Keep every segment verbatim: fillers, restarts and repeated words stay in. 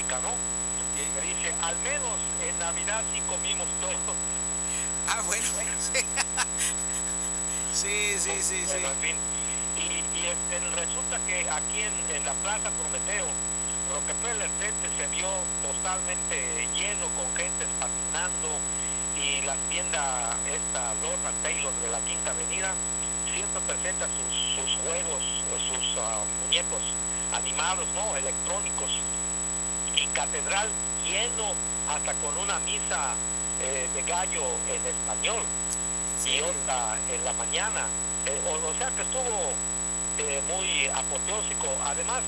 República, ¿no? Okay. Me dice, al menos en Navidad sí comimos todo. Ah, bueno. Sí, sí, sí, sí. Bueno, en fin. Y, y este, resulta que aquí en, en la Plaza Prometeo, Rockefeller Center se vio totalmente lleno con gente patinando, y la tienda esta Lord and Taylor de la Quinta Avenida siempre presenta sus, sus juegos, sus uh, muñecos animados, ¿no? Electrónicos, y Catedral lleno hasta con una misa eh, de gallo en español, sí, y otra en la mañana, eh, o, o sea que estuvo eh, muy apoteósico. Además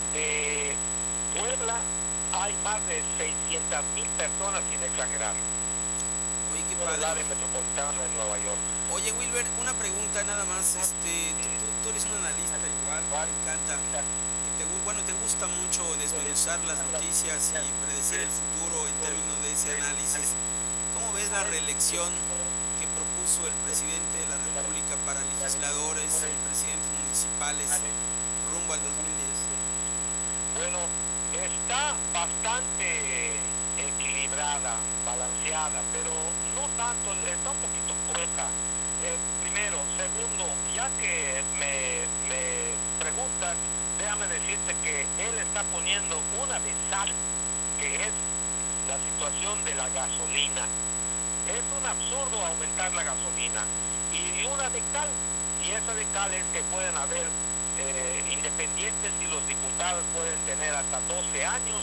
de Puebla hay más de seiscientas mil personas, sin exagerar. Oye, qué padre. padre. El área metropolitana de Nueva York. Oye, Wilber, una pregunta nada más, este, tú, tú eres un analista igual, me encanta, que te, bueno, te gusta mucho desmenuzar las noticias y predecir el futuro en términos de ese análisis. ¿Cómo ves la reelección que propuso el presidente de la República para legisladores y presidentes municipales rumbo al dos mil diez? Bueno, está bastante equilibrada, balanceada, pero no tanto, está un poquito coja. Eh, primero, segundo, ya que me, me preguntas, déjame decirte que él está poniendo una de sal, que es la situación de la gasolina. Es un absurdo aumentar la gasolina. Y una de cal, y esa de cal es que pueden haber eh, independientes, y los diputados pueden tener hasta doce años,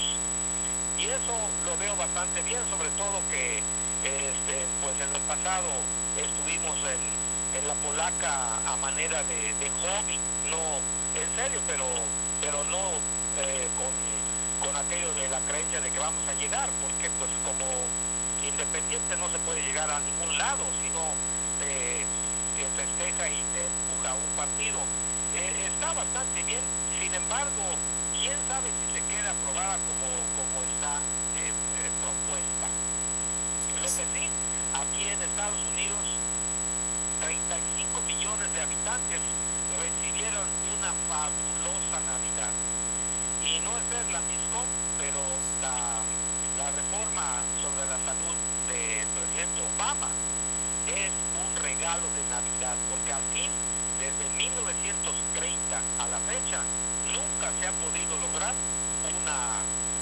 y eso lo veo bastante bien, sobre todo que este, pues en el pasado estuvimos en, en la polaca a manera de, de hobby, no en serio, pero pero no eh, con, con aquello de la creencia de que vamos a llegar, porque pues como independiente no se puede llegar a ningún lado, sino te, te festeja y te empuja un partido. Eh, está bastante bien, sin embargo, quién sabe si se queda aprobada como, como está eh, eh, propuesta. Lo que sí, aquí en Estados Unidos, treinta y cinco millones de habitantes recibieron una fabulosa Navidad. Y no es ser la misma, pero la, la reforma sobre la salud del presidente Obama es un regalo de Navidad, porque al fin, desde mil novecientos treinta a la fecha, nunca se ha podido lograr una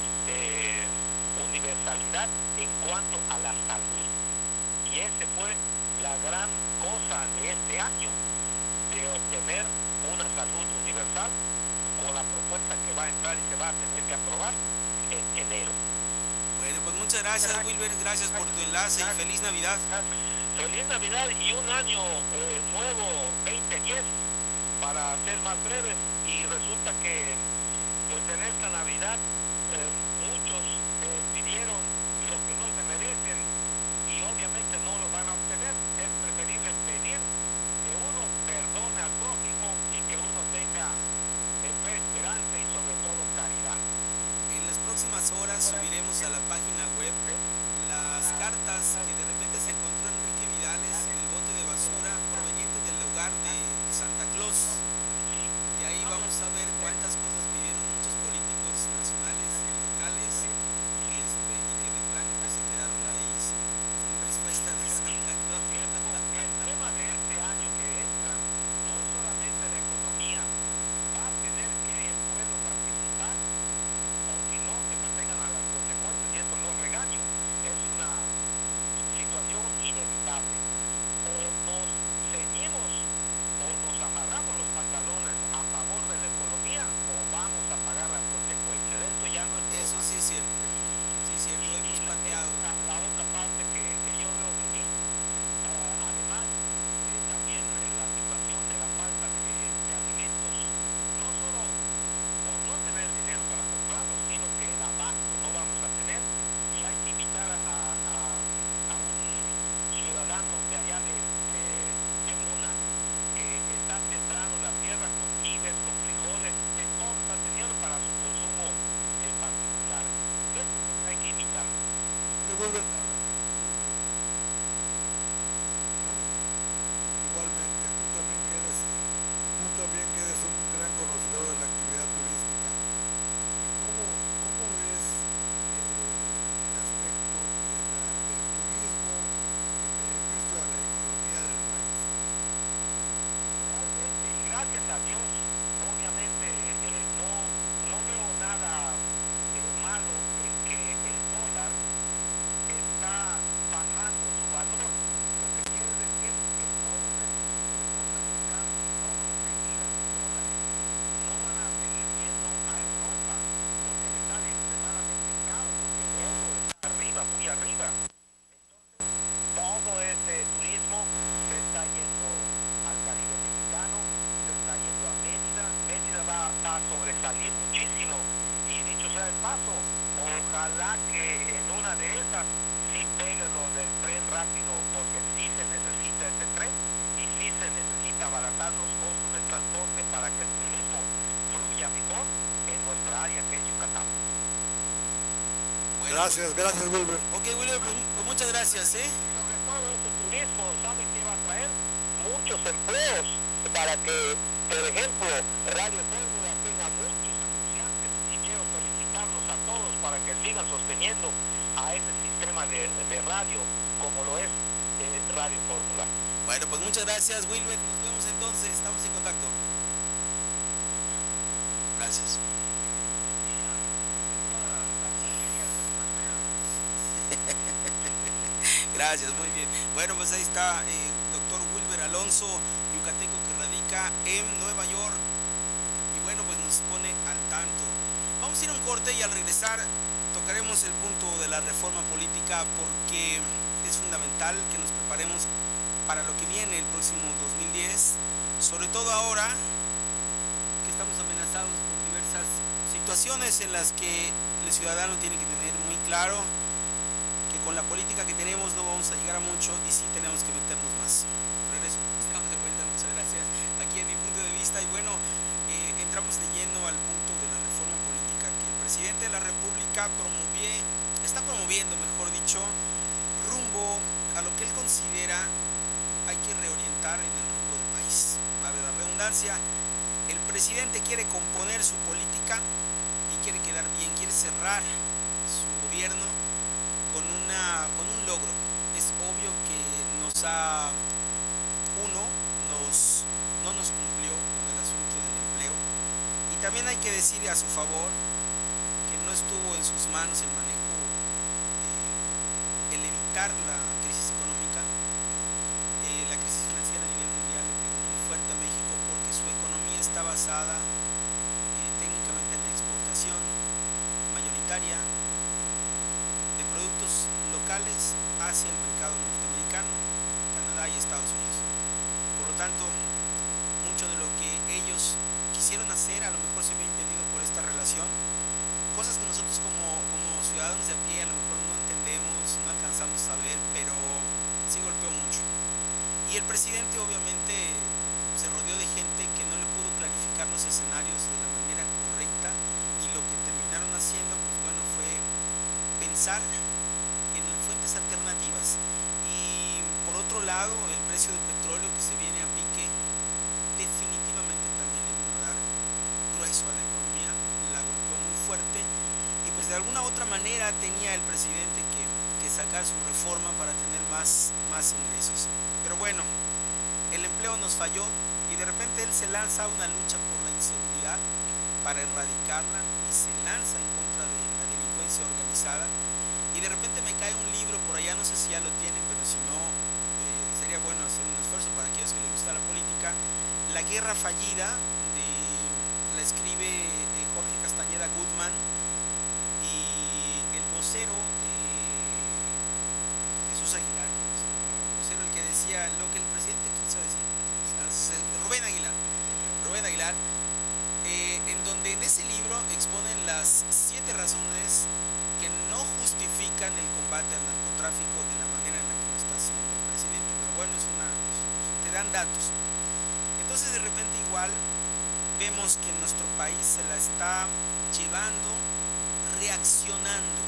eh, universalidad en cuanto a la salud. Y esa fue la gran cosa de este año, de obtener una salud universal con la propuesta que va a entrar y se va a tener que aprobar en enero. Bueno, pues muchas gracias, gracias. Wilber, gracias por tu enlace, gracias. Y feliz Navidad. Feliz Navidad y un año eh, nuevo veinte diez, para ser más breves. Y resulta que pues en esta Navidad eh, muchos eh, pidieron lo que no se merecen, y obviamente no lo van a obtener. Es preferible pedir que uno perdone al prójimo y que uno tenga eh, fe, esperanza y sobre todo caridad. En las próximas horas subiremos a la página web las cartas que de repente se encontró Enrique Vidales en el bote de basura provenientes del hogar de Santa Claus. Y ahí vamos a ver cuántas cosas pidieron muchos políticos nacionales y locales, este, y que de plano pues se quedaron ahí sin, sin respuesta de Santa Claus. El tema de este año que entra no es solamente la economía, va a tener que el pueblo participar, o si no, que se atengan a las consecuencias, y eso no regaño, es una situación inevitable. O nos ceñimos o nos amarramos los pantalones a favor de la economía, o vamos a pagar las consecuencias. Esto ya no es broma. Eso sí es cierto, sí es cierto, y, hemos y pateado. La, la otra parte que, que yo veo venir, uh, además eh, también eh, la situación de la falta de, de alimentos, no solo por no tener dinero para comprarlos, sino que el abasto no vamos a tener, y hay que invitar a, a, a un ciudadano de allá de, de, de Muna, que está sembrando la tierra con chiles, con frijoles, de todo está teniendo para su consumo eh, particular. Eso hay que imitar. Igualmente, tú también que eres, tú también que eres un gran conocedor de la actividad turística, ¿cómo, cómo ves gracias a Dios, obviamente eh, no, no veo nada eh, malo en que el dólar está bajando su valor, lo que quiere decir que todos esos norteamericanos y todos los que miran los dólares no van a seguir yendo a Europa porque les sale extremadamente caro, porque el euro está arriba, muy arriba. Entonces todo ese turismo se está yendo al Caribe mexicano, se está yendo a Mérida. Mérida va, va a sobresalir muchísimo, y dicho sea de paso, ojalá que en una de esas sí pegue lo del tren rápido, porque sí se necesita ese tren y sí se necesita abaratar los costos de transporte para que el turismo fluya mejor en nuestra área que es Yucatán. Bueno, Gracias, gracias, Wilber. ok, Wilber, pues, pues muchas gracias, ¿eh? Sobre todo este turismo, ¿sabe qué va a traer? Muchos empleos para que, por ejemplo, Radio Fórmula tenga muchos anunciantes, y quiero felicitarlos a todos para que sigan sosteniendo a ese sistema de, de radio como lo es eh, Radio Fórmula. Bueno, pues muchas gracias, Wilber. Nos vemos entonces, estamos en contacto. Gracias. Gracias, muy bien. Bueno, pues ahí está el eh, doctor Wilber Alonso, yucateco que radica en Nueva York. Y bueno, pues nos pone al tanto. Vamos a ir a un corte y al regresar tocaremos el punto de la reforma política, porque es fundamental que nos preparemos para lo que viene el próximo dos mil diez, sobre todo ahora que estamos amenazados por diversas situaciones en las que el ciudadano tiene que tener muy claro que con la política que tenemos no vamos a llegar a mucho y sí tenemos que meternos más. Regreso, estamos de vuelta, muchas gracias. Aquí en mi punto de vista, y bueno, eh, entramos de lleno al punto de la reforma política que el presidente de la República promovie, está promoviendo, mejor dicho, rumbo a lo que él considera hay que reorientar en el rumbo del país. Vale la redundancia, el presidente quiere componer su política y quiere quedar bien, quiere cerrar su gobierno con, una, con un logro. Es obvio que nos ha, uno, nos, no nos cumplió con el asunto del empleo, y también hay que decir a su favor que no estuvo en sus manos el manejo, eh, el evitar la crisis económica. Eh, la crisis financiera a nivel mundial le pegó muy fuerte a México porque su economía está basada eh, técnicamente en la exportación mayoritaria de productos locales hacia el mercado norteamericano, Canadá y Estados Unidos. Por lo tanto, mucho de lo que ellos quisieron hacer a lo mejor se ve impedido por esta relación, cosas que nosotros como, como ciudadanos de a pie a lo mejor no entendemos, no alcanzamos a ver, pero sí golpeó mucho. Y el presidente obviamente se rodeó de gente que no le pudo clarificar los escenarios de la manera correcta, y lo que terminaron haciendo, pues bueno, fue pensar en fuentes alternativas. Y por otro lado, el precio del petróleo que se viene a pique definitivamente también le vino a dar grueso a la economía, la golpeó muy fuerte, y pues de alguna otra manera tenía el presidente que, que sacar su reforma para tener más, más ingresos. Pero bueno, el empleo nos falló, y de repente él se lanza a una lucha por la inseguridad para erradicarla, y se lanza en contra de la delincuencia organizada, y de repente me cae un libro por allá, no sé si ya lo tienen, pero si no, eh, sería bueno hacer un esfuerzo para aquellos que les gusta la política. La guerra fallida, de, la escribe eh, Jorge Castañeda Goodman, y el vocero eh, Jesús Aguilar, el vocero, el que decía lo que el presidente quiso decir, Rubén Aguilar, Rubén Aguilar, eh, en donde en ese libro exponen las siete razones que no justifican el combate al narcotráfico de la manera en la que lo está haciendo el presidente, pero bueno, es una, es, te dan datos. Entonces de repente igual vemos que nuestro país se la está llevando reaccionando